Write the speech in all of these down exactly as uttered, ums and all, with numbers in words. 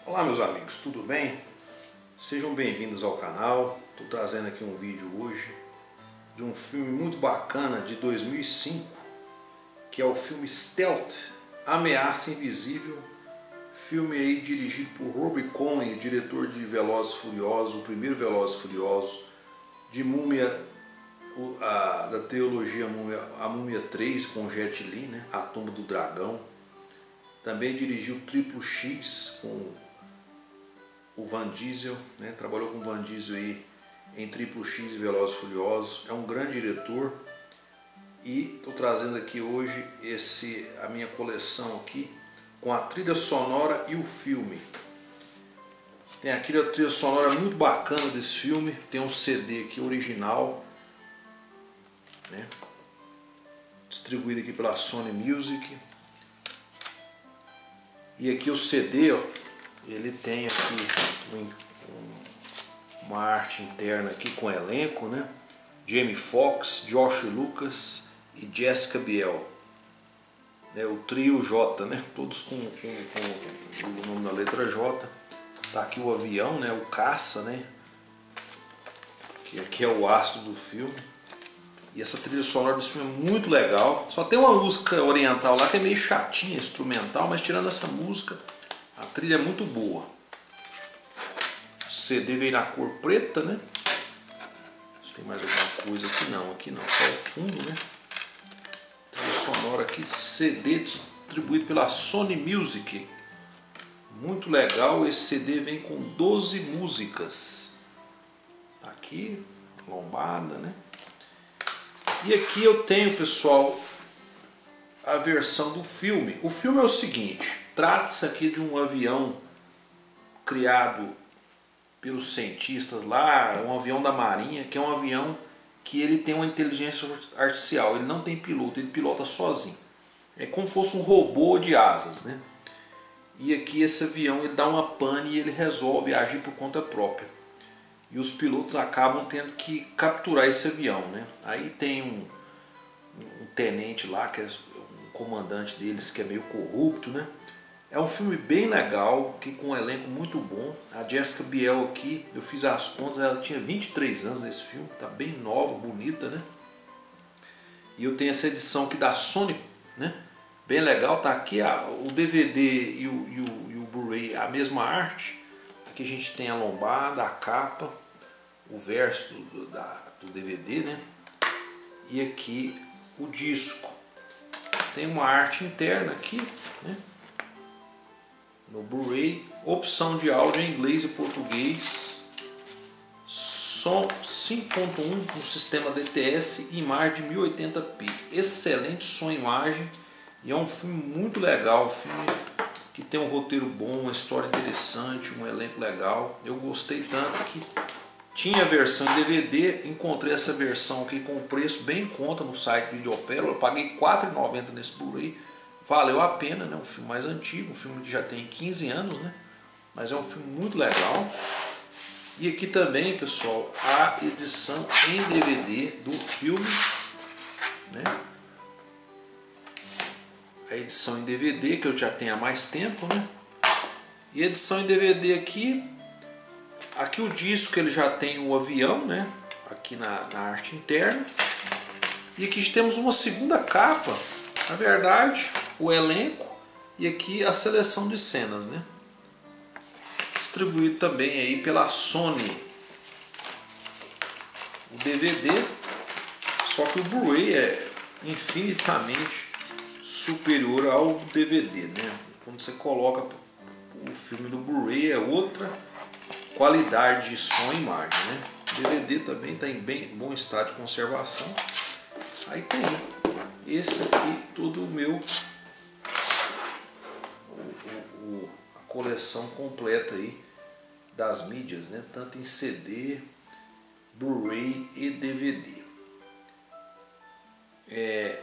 Olá meus amigos, tudo bem? Sejam bem-vindos ao canal. Estou trazendo aqui um vídeo hoje de um filme muito bacana de dois mil e cinco, que é o filme Stealth, Ameaça Invisível. Filme aí dirigido por Rob Cohen, diretor de Velozes e Furiosos, o primeiro Velozes e Furiosos, de Múmia, a, da trilogia Múmia, a Múmia três com Jet Li, né? A Tumba do Dragão. Também dirigiu Triplo X com o Van Diesel, né? Trabalhou com o Van Diesel aí em Triplo X e Velozes e Furiosos. É um grande diretor e estou trazendo aqui hoje esse, a minha coleção aqui com a trilha sonora e o filme. Tem aqui a trilha sonora muito bacana desse filme, tem um C D aqui original, né? Distribuído aqui pela Sony Music. E aqui o C D, ó, ele tem aqui um, um, uma arte interna aqui com elenco, né? Jamie Foxx, Josh Lucas e Jessica Biel. É, o trio J, né? Todos com, com, com o nome na letra J. Tá aqui o avião, né? O caça, né? Que aqui é o astro do filme. E essa trilha sonora desse filme é muito legal. Só tem uma música oriental lá que é meio chatinha, instrumental, mas tirando essa música, a trilha é muito boa. O C D veio na cor preta, né? Se tem mais alguma coisa aqui, não. Aqui não, só o fundo, né? Trilha sonora aqui, C D distribuído pela Sony Music. Muito legal, esse C D vem com doze músicas. Tá aqui, lombada, né? E aqui eu tenho, pessoal, a versão do filme. O filme é o seguinte, trata-se aqui de um avião criado pelos cientistas lá, um avião da Marinha, que é um avião que ele tem uma inteligência artificial, ele não tem piloto, ele pilota sozinho. É como se fosse um robô de asas, né? E aqui esse avião ele dá uma pane e ele resolve agir por conta própria. E os pilotos acabam tendo que capturar esse avião, né? Aí tem um, um tenente lá, que é um comandante deles, que é meio corrupto, né? É um filme bem legal, que com um elenco muito bom. A Jessica Biel aqui, eu fiz as contas, ela tinha vinte e três anos nesse filme, tá bem nova, bonita, né? E eu tenho essa edição aqui da Sony, né? Bem legal, tá aqui a, o D V D e o, e o, e o Blu-ray, a mesma arte. Aqui a gente tem a lombada, a capa, o verso do, da, do D V D, né? E aqui o disco. Tem uma arte interna aqui, né? No Blu-ray, opção de áudio em inglês e português, som cinco ponto um no sistema D T S e imagem de mil e oitenta p. Excelente som e imagem e é um filme muito legal, um filme que tem um roteiro bom, uma história interessante, um elenco legal. Eu gostei tanto que tinha a versão em D V D, encontrei essa versão aqui com um preço bem em conta no site Videopérola, eu paguei quatro reais e noventa centavos nesse Blu-ray, valeu a pena, né? Um filme mais antigo, um filme que já tem quinze anos, né? Mas é um filme muito legal. E aqui também, pessoal, a edição em D V D do filme, né? A edição em D V D que eu já tenho há mais tempo, né? E a edição em D V D aqui, aqui o disco ele já tem o avião, né? Aqui na, na arte interna. E aqui temos uma segunda capa, na verdade, o elenco e aqui a seleção de cenas, né? Distribuído também aí pela Sony. O D V D, só que o Blu-ray é infinitamente superior ao D V D, né? Quando você coloca o filme do Blu-ray é outra qualidade de som e imagem, né? O D V D também está em bem bom estado de conservação. Aí tem esse aqui, todo o meu o, o, o, a coleção completa aí das mídias, né? Tanto em C D, Blu-ray e D V D. É...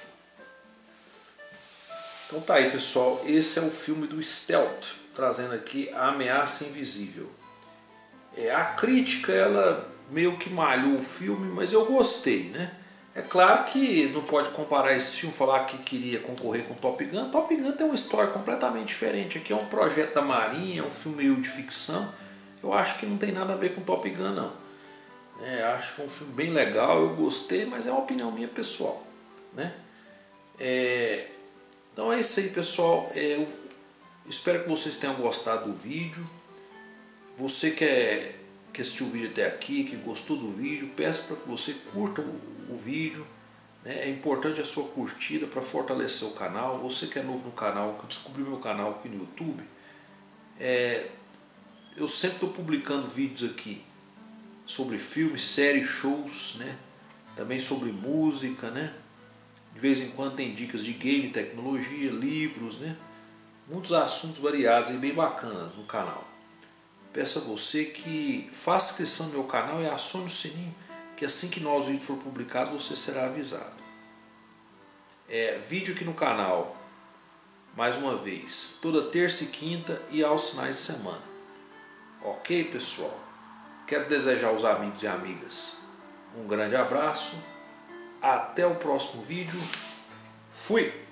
Então tá aí, pessoal, esse é o filme do Stealth, trazendo aqui a Ameaça Invisível. É, a crítica, ela meio que malhou o filme, mas eu gostei, né? É claro que não pode comparar esse filme, falar que queria concorrer com Top Gun. Top Gun tem uma história completamente diferente. Aqui é um projeto da Marinha, é um filme meio de ficção. Eu acho que não tem nada a ver com Top Gun, não. É, acho que é um filme bem legal, eu gostei, mas é uma opinião minha pessoal, né? É, então é isso aí, pessoal. É, eu espero que vocês tenham gostado do vídeo. Você que, é, que assistiu o vídeo até aqui, que gostou do vídeo, peço para que você curta o, o vídeo, né? É importante a sua curtida para fortalecer o canal. Você que é novo no canal, que descobriu meu canal aqui no YouTube, é, eu sempre estou publicando vídeos aqui sobre filmes, séries, shows, né? Também sobre música, né? De vez em quando tem dicas de game, tecnologia, livros, né? Muitos assuntos variados e bem bacanas no canal. Peço a você que faça inscrição no meu canal e acione o sininho, que assim que novos vídeos for publicados você será avisado. É, vídeo aqui no canal, mais uma vez, toda terça e quinta e aos finais de semana. Ok, pessoal? Quero desejar aos amigos e amigas um grande abraço. Até o próximo vídeo. Fui!